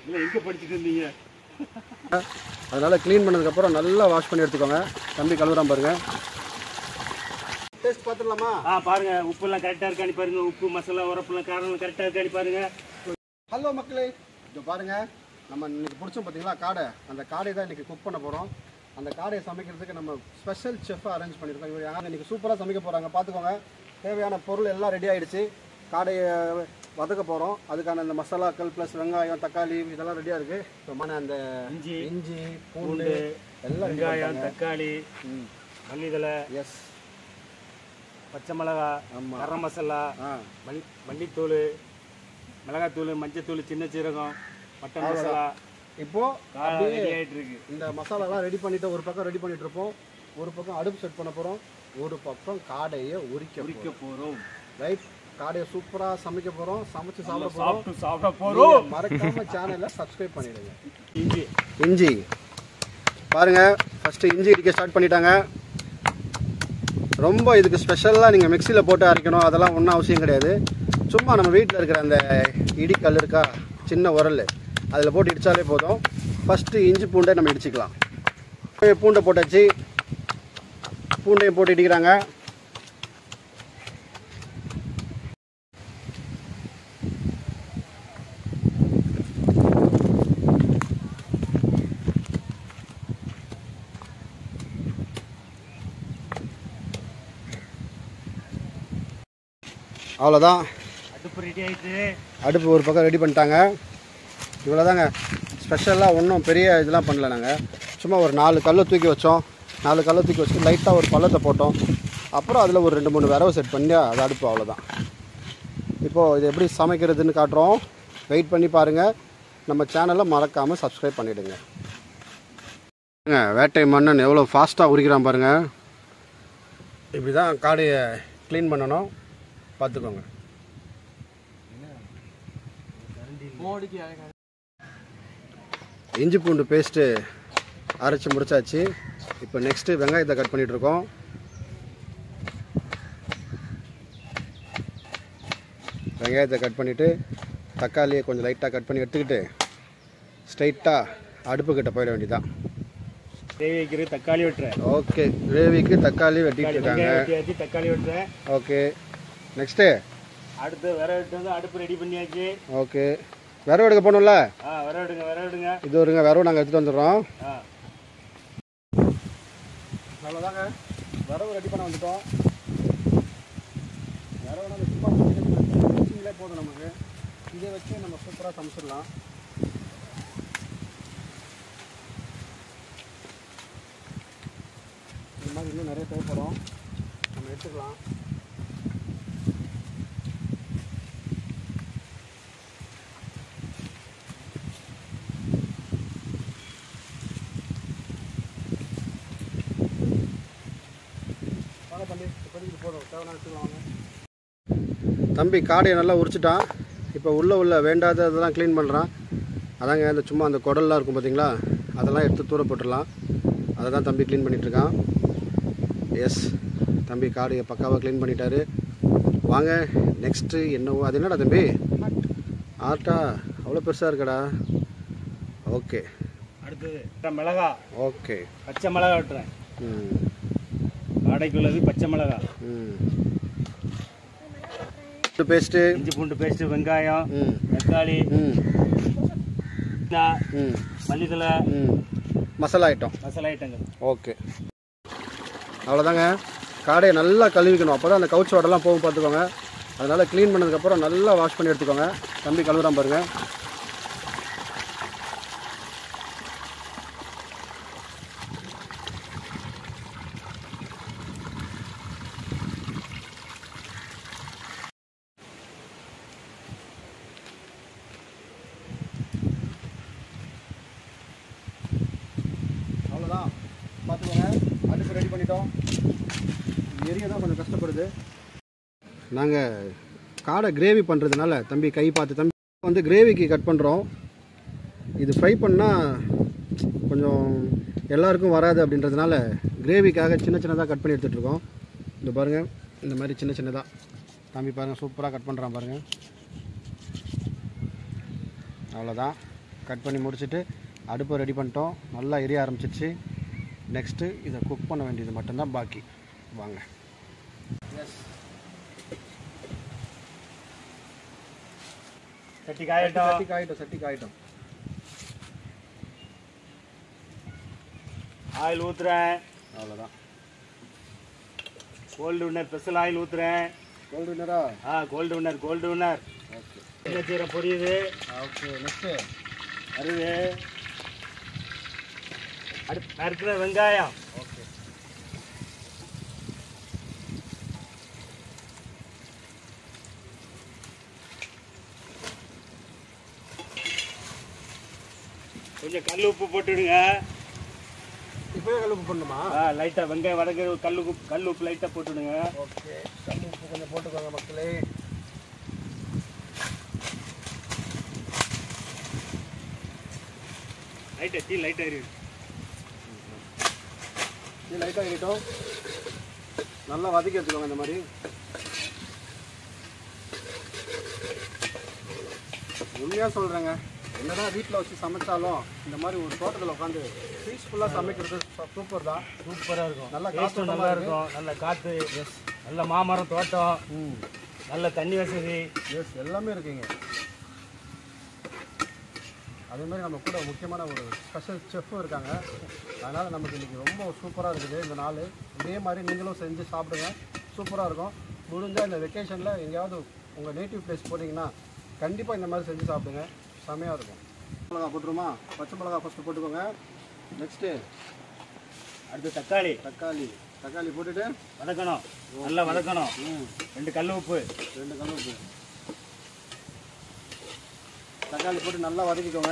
இல்லை எங்கே படிச்சுட்டு இருந்தீங்க? அதனால் க்ளீன் பண்ணதுக்கப்புறம் நல்லா வாஷ் பண்ணி எடுத்துக்கோங்க. தம்பி கழுவுறான் பாருங்கள். டேஸ்ட் பார்த்துடலாமா? பாருங்கள், உப்புலாம் கரெக்டாக இருக்கான்னு பாருங்கள். உப்பு மசாலா உரப்புலாம் காரம் கரெக்டாக இருக்கான்னு பாருங்கள். ஹலோ மக்களே, இப்போ பாருங்கள், நம்ம இன்றைக்கி பிடிச்சோம் பார்த்தீங்களா காடை. அந்த காடையை தான் இன்றைக்கி குக் பண்ண போகிறோம். அந்த காடையை சமைக்கிறதுக்கு நம்ம ஸ்பெஷல் செஃப்பாக அரேஞ்ச் பண்ணியிருக்கோம். இவர் யாரும் இன்றைக்கி சூப்பராக சமைக்க போகிறாங்க, பார்த்துக்கோங்க. தேவையான பொருள் எல்லாம் ரெடி ஆகிடுச்சு. காடையை வதக்க போகிறோம். அதுக்கான இந்த மசாலாக்கள் ப்ளஸ் வெங்காயம் தக்காளி இதெல்லாம் ரெடியாக இருக்குது. இப்போ அந்த இஞ்சி பூண்டு எல்லாம் வெங்காயம் தக்காளி மல்லித்தலை எஸ் பச்சை மிளகா கரம் மசாலா மல்லித்தூள் மிளகாத்தூள் மஞ்சத்தூள் சின்ன சீரகம் மட்டன் மசாலா இப்போது ரெடி ஆகிட்டு இருக்கு. இந்த மசாலாலாம் ரெடி பண்ணிவிட்டு ஒரு பக்கம் ரெடி பண்ணிகிட்டு இருப்போம். ஒரு பக்கம் அடுப்பு செட் பண்ண போகிறோம். ஒரு பக்கம் காடையை உரிக்க போகிறோம். ரைட், காடையை சூப்பராக சமைக்க போகிறோம். சமைச்சு சாப்பிட போகிறோம். மறக்காம சேனலை சப்ஸ்கிரைப் பண்ணிடுங்க. இஞ்சி பாருங்கள், ஃபஸ்ட்டு இஞ்சி இடிக்க ஸ்டார்ட் பண்ணிட்டாங்க. ரொம்ப இதுக்கு ஸ்பெஷலாக நீங்கள் மிக்சியில் போட்டு அரைக்கணும் அதெல்லாம் ஒன்றும் அவசியம் கிடையாது. சும்மா நம்ம வீட்டில் இருக்கிற அந்த இடிக்கல் இருக்கா, சின்ன உரல், அதில் போட்டு இடித்தாலே போதும். ஃபஸ்ட்டு இஞ்சி பூண்டை நம்ம இடிச்சிக்கலாம். பூண்டை போட்டாச்சு. பூண்டையும் போட்டு இடிக்கிறாங்க. அவ்வளோதான், அடுப்பு ரெடி ஆகிட்டு. அடுப்பு ஒரு பக்கம் ரெடி பண்ணிட்டாங்க. இவ்வளோதாங்க, ஸ்பெஷலாக ஒன்றும் பெரிய இதெல்லாம் பண்ணல. நாங்கள் சும்மா ஒரு 4 கல்லை தூக்கி வச்சோம். 4 கல்லை தூக்கி வச்சு லைட்டாக ஒரு பள்ளத்தை போட்டோம். அப்புறம் அதில் ஒரு 2-3 விரவை செட் பண்ணி அது அடுப்பு. அவ்வளோதான். இப்போது இது எப்படி சமைக்கிறதுன்னு காட்டுறோம். வெயிட் பண்ணி பாருங்கள். நம்ம சேனலை மறக்காமல் சப்ஸ்கிரைப் பண்ணிவிடுங்க. வேட்டை மன்னன் எவ்வளோ ஃபாஸ்ட்டாக உரிக்கிறான் பாருங்கள். இப்படி தான் காடையை க்ளீன் பண்ணணும், பார்த்துக்கோங்க. இஞ்சி பூண்டு பேஸ்ட்டு அரைச்சி முடிச்சாச்சு. இப்போ நெக்ஸ்ட்டு வெங்காயத்தை கட் பண்ணிகிட்ருக்கோம். வெங்காயத்தை கட் பண்ணிவிட்டு தக்காளியை கொஞ்சம் லைட்டாக கட் பண்ணி எடுத்துக்கிட்டு ஸ்ட்ரைட்டாக அடுப்புக்கிட்ட போயிட வேண்டியதான். கிரேவிக்கு தக்காளி வெட்டுறேன். ஓகே, கிரேவிக்கு தக்காளி வெட்டிட்டு இருக்காங்க. தக்காளி வெட்டுறேன். ஓகே, நெக்ஸ்ட்டு அடுத்து விரவு எடுத்து வந்து அடுப்பு ரெடி பண்ணியாச்சு. ஓகே, விரவு எடுக்க போகணும்ல. விரவுடுங்க. இது வருங்க, விரவு நாங்கள் எடுத்துகிட்டு வந்துடுறோம். அவ்வளோதாங்க, விரவு ரெடி பண்ண வந்துட்டோம். விரவு நம்ம சும்மா வச்சிங்களே போதும். நமக்கு இதை வச்சு நம்ம சூப்பராக சமைச்சிடலாம். இந்த மாதிரி இன்னும் நிறைய தேவைப்படும், நம்ம எடுத்துக்கலாம். தம்பி காடையை நல்லா உரிச்சிட்டான். இப்போ உள்ள வேண்டாத அதெல்லாம் க்ளீன் பண்ணுறான். அதாங்க இந்த சும்மா அந்த குடல்லாம் இருக்கும் பார்த்தீங்களா, அதெல்லாம் எடுத்து தூர போட்டுடலாம். அதை தான் தம்பி க்ளீன் பண்ணிகிட்ருக்கான். எஸ், தம்பி காடையை பக்காவாக க்ளீன் பண்ணிட்டாரு. வாங்க நெக்ஸ்ட்டு என்னவோ. அது என்னடா தம்பி? ஆட்டா அவ்வளோ பெருசாக இருக்கடா. ஓகே, அடுத்தது மிளகா. ஓகே, பச்சை மிளகா வெட்டுறேன். காடைக்குள்ளது பச்சை மிளகா. பேஸ்ட்டு, இஞ்சி பூண்டு பேஸ்ட்டு, வெங்காயம் தக்காளி மல்லித்தலை மசாலா ஐட்டங்கள். ஓகே, அவ்வளோதாங்க. காடையை நல்லா கழுவிக்கணும், அப்போ தான் அந்த கவுச்சி வடலாம் போகும், பார்த்துக்கோங்க. அதனால் க்ளீன் பண்ணதுக்கப்புறம் நல்லா வாஷ் பண்ணி எடுத்துக்கோங்க. தம்பி கழுவுறான் பாருங்கள். அவ்வளோதான், பார்த்துக்கோங்க. அடுப்பு ரெடி பண்ணிட்டோம். ஏரியா தான் கொஞ்சம் கஷ்டப்படுது. நாங்கள் காடை கிரேவி பண்ணுறதுனால தம்பி கை பார்த்து தம்பி வந்து கிரேவிக்கு கட் பண்ணுறோம். இது ஃப்ரை பண்ணால் கொஞ்சம் எல்லாருக்கும் வராது அப்படின்றதுனால கிரேவிக்காக சின்ன சின்னதாக கட் பண்ணி எடுத்துகிட்ருக்கோம். இந்த பாருங்கள், இந்த மாதிரி சின்ன சின்னதாக தம்பி பாருங்கள் சூப்பராக கட் பண்ணுறான் பாருங்கள். அவ்வளோதான். கட் பண்ணி முடிச்சுட்டு அடுப்பை ரெடி பண்ணிட்டோம். நல்லா எரிய ஆரம்பிச்சிருச்சு. நெக்ஸ்ட்டு இதை குக் பண்ண வேண்டியது மட்டும்தான் பாக்கி. வாங்க. சட்டி காயட்டும். சட்டி காயட்டும். ஆயில் ஊற்றுறேன். அவ்வளோதான். கோல்டு வின்னர் ஸ்பெஷல் ஆயில் ஊற்றுறேன். கோல்டு வின்னரா? Gold winner. ஓகே. சின்ன பொரியுது. ஓகே. நெக்ஸ்ட்டு வருது. நறுக்கிற வெங்காயம். ஓகே. கொஞ்சம் கல் உப்பு போட்டுடுங்க. இப்போவே கல் உப்பு பண்ணணுமா? லைட்டாக வெங்காயம் வதக்க கல் உப்பு லைட்டாக போட்டுடுங்க. ஓகே. கல் உப்பு கொஞ்சம் போட்டுக்கோங்க மக்களே. லைட்டாக இருக்கு. லைட்டாக இருக்கட்டும். நல்லா வதக்கி எடுத்துக்கோங்க இந்த மாதிரி. உண்மையாக சொல்கிறேங்க, என்னடா வீட்டில் வச்சு சமைச்சாலும் இந்த மாதிரி ஒரு தோட்டத்தில் உட்காந்து பீஸ்ஃபுல்லாக சமைக்கிறது சூப்பர் தான். சூப்பராக இருக்கும். நல்லா காற்று நல்லா இருக்கும். நல்ல காற்று. நல்ல மாமரம் தோட்டம். நல்ல தண்ணி வசதி. எல்லாமே இருக்குங்க. அதே மாதிரி நம்ம கூட முக்கியமான ஒரு ஸ்பெஷல் செஃப்பும் இருக்காங்க. அதனால் நமக்கு இன்றைக்கி ரொம்ப சூப்பராக இருக்குது இந்த நாள். இதே மாதிரி நீங்களும் செஞ்சு சாப்பிடுங்க. சூப்பராக இருக்கும். முடிஞ்சால் இந்த வெக்கேஷனில் எங்கேயாவது உங்கள் நேட்டிவ் பிளேஸ் போனீங்கன்னா கண்டிப்பாக இந்த மாதிரி செஞ்சு சாப்பிடுங்க. செமையாக இருக்கும். மிளகா போட்டுருமா? பச்சை மிளகா ஃபஸ்ட்டு போட்டுக்கோங்க. நெக்ஸ்ட்டு அடுத்து தக்காளி போட்டுட்டு வதக்கணும். நல்லா வதக்கணும். 2 கல் உப்பு. தக்காளி போட்டு நல்லா வதக்கிக்கோங்க.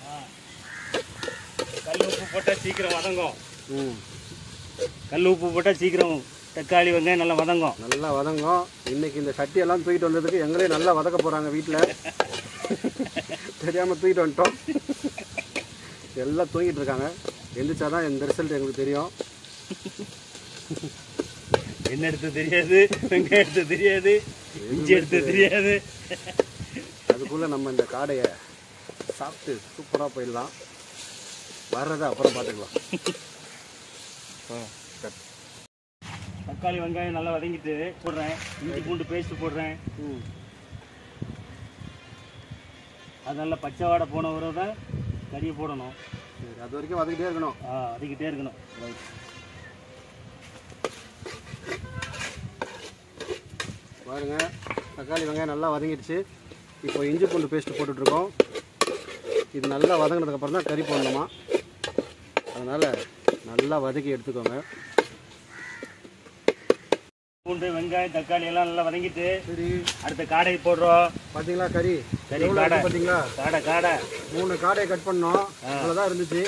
கல் உப்பு போட்டால் சீக்கிரம் வதங்கும். கல் உப்பு போட்டால் சீக்கிரம் தக்காளி வெங்காயம் நல்லா வதங்கும். இன்றைக்கி இந்த சட்டியெல்லாம் தூக்கிட்டு வந்ததுக்கு எங்களே நல்லா வதக்க போகிறாங்க வீட்டில். தெரியாமல் தூக்கிட்டு வந்துட்டோம். எல்லாம் தூங்கிட்டு இருக்காங்க. எந்திரிச்சா தான் இந்த ரிசல்ட் எங்களுக்கு தெரியும். என்ன எடுத்து தெரியாது, வெங்காயம் எடுத்து தெரியாது, இஞ்சி எடுத்து தெரியாது. அதுக்குள்ளே நம்ம இந்த காடையை சாப்பிட்டு சூப்பராக போயிடலாம். வர்றதை அப்புறம் பார்த்துக்கலாம். தக்காளி வெங்காயம் நல்லா வதங்கிட்டு போடுறேன். இஞ்சி பூண்டு பேஸ்ட் போடுறேன். அது நல்லா பச்சை வாடை போன உறவு தான் கறியை போடணும். சரி, அது வரைக்கும் வதக்கிட்டே இருக்கணும். வதக்கிட்டே இருக்கணும். பாருங்க, தக்காளி வெங்காயம் நல்லா வதங்கிடுச்சு. இப்போ இஞ்சி பூண்டு பேஸ்ட்டு போட்டுட்ருக்கோம். இது நல்லா வதங்கினதுக்கப்புறம் தான் கறி போடணுமா. அதனால் நல்லா வதக்கி எடுத்துக்கோங்க. பூண்டு வெங்காயம் தக்காளி எல்லாம் நல்லா வதங்கிட்டு சரி, அடுத்த காடை போடுறோம். பார்த்தீங்களா கறி காடை பார்த்தீங்களா? காடை 3 காடையை கட் பண்ணோம். அவ்வளோதான் இருந்துச்சு.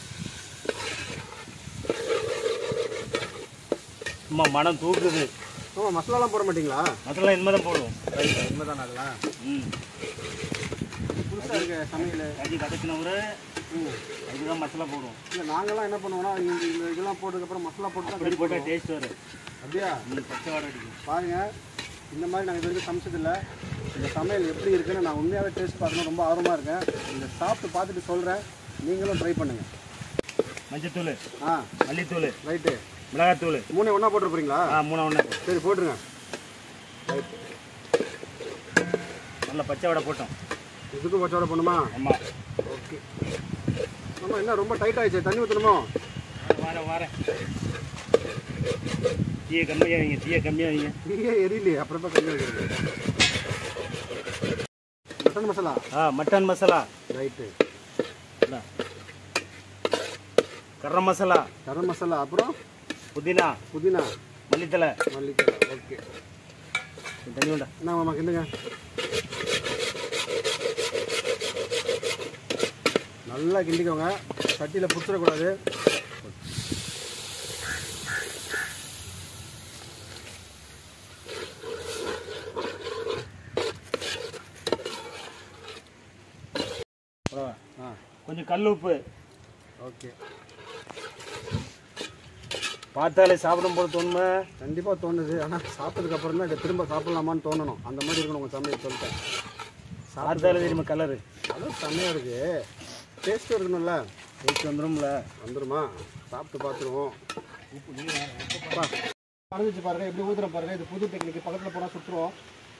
சும்மா மனம் தூக்குது. ஆமாம், மசாலாலாம் போட மாட்டிங்களா? மசாலா இனிமே தான் போடுவோம். இனிமே தான் அதெல்லாம் புதுசாக இருக்க சமையல் கறி கதக்கின ஒரு அதுதான் மசாலா போடுவோம். இல்லை, நாங்கள்லாம் என்ன பண்ணுவோம்னா இந்த இதெல்லாம் போட்டதுக்கப்புறம் மசாலா போட்டு தான் கறி போட்டால் டேஸ்ட் வரும். அப்படியா? பச்சை வாடை அடிக்கும். பாருங்கள், இந்த மாதிரி நாங்கள் இது வரைக்கும் சமைச்சதில்லை. இந்த சமையல் எப்படி இருக்குன்னு நான் உண்மையாகவே டேஸ்ட் பார்க்கணும் ரொம்ப ஆர்வமாக இருக்கேன். இந்த சாப்பிட்டு பார்த்துட்டு சொல்கிறேன். நீங்களும் ட்ரை பண்ணுங்கள். மஞ்சத்தூள், மல்லித்தூள், ரைட்டு, மிளகாத்தூள் 3 ஒன்றா போட்டு போகிறீங்களா? 3 ஒன்றா. சரி, போட்டுருங்க. ரைட்டு, நல்லா பச்சை வடை போட்டோம். இதுக்கும் பச்சை வடை போடணுமா? ஆமாம். ஓகே. ஆமாம், என்ன ரொம்ப டைட் ஆகிடுச்சு, தண்ணி ஊற்றணுமோ? வரேன். தீயை கம்மியாக வைங்க. தீயே எரியலையே, அப்புறமா கம்மியாக வைக்கிறது. Mutton masala? Mutton masala. Right. Garam masala. அப்புறம் புதினா, மல்லித்தலை. ஓகே. தண்ணி உண்டா? என்ன மாமா கிண்டுங்க. நல்லா கிண்டிக்கோங்க. சட்டியில் பிடிச்சிடக்கூடாது. கொஞ்சம் கல் உப்பு. ஓகே. பார்த்தாலே சாப்பிடும் போது தோணுமா? கண்டிப்பாக தோணுது. ஆனால் சாப்பிட்டதுக்கப்புறம் தான் இதை திரும்ப சாப்பிட்லாமான்னு தோணணும். அந்த மாதிரி இருக்கணும் உங்கள் சமையல் சொல்லிட்டேன். பார்த்தாலே தெரியுமா கலரு? அதுவும் செம்மையாக இருக்குது. டேஸ்ட் இருக்கணும்ல. டேஸ்ட் வந்துரும்ல. வந்துருமா? சாப்பிட்டு பார்த்துருவோம். மறந்துச்சு பாருங்க, எப்படி ஊத்துறோம் பாருங்க. இது புது டெக்னிக். பக்கத்தில் போனால் சுற்றுவோம்.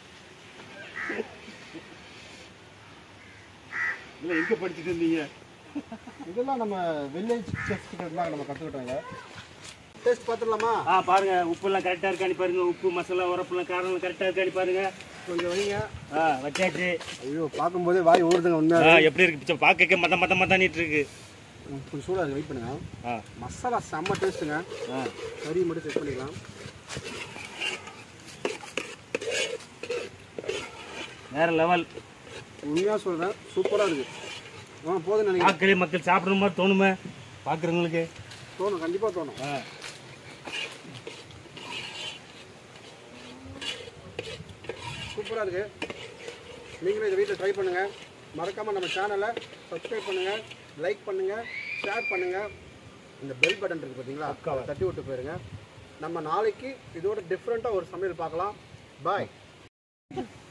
இல்லை எங்கே படிச்சுட்டு இருந்தீங்க? இதெல்லாம் நம்ம வில்லேஜ் செஃப் கிட்ட நம்ம கற்றுக்கிட்டோங்க. டேஸ்ட் பார்த்துடலாமா? பாருங்க, உப்புலாம் கரெக்டாக இருக்கான்னு பாருங்க. உப்பு மசாலா உரப்புலாம் காரம் கரெக்டாக இருக்கான்னு பாருங்க. கொஞ்சம் வைங்க. வச்சாச்சு. ஐயோ, பார்க்கும்போதே வாய் ஊறுதுங்க. உண்மையாக எப்படி இருக்கு? பார்க்க மத்தானிட்டு இருக்கு. கொஞ்சம் சூடாக இருக்கு. வெயிட் பண்ணுங்க. மசாலா செம்ம டேஸ்ட்டுங்க. கறி மட்டும் செக் பண்ணிக்கலாம். வேற லெவல். உண்மையாக சொல்கிறேன், சூப்பராக இருக்குது. போதும் நினைக்கிறேன். மக்கள் சாப்பிட்ற மாதிரி தோணுமே பார்க்குறவங்களுக்கு. தோணும், கண்டிப்பாக தோணும். சூப்பராக இருக்குது. நீங்களும் இதை வீட்டில் ட்ரை பண்ணுங்கள். மறக்காமல் நம்ம சேனலை சப்ஸ்கிரைப் பண்ணுங்கள், லைக் பண்ணுங்கள், ஷேர் பண்ணுங்கள். இந்த பெல் பட்டன் இருக்குது பார்த்தீங்களா, அதை தட்டி விட்டு போயிருங்க. நம்ம நாளைக்கு இதோட டிஃப்ரெண்ட்டாக ஒரு சமையல் பார்க்கலாம். பாய்.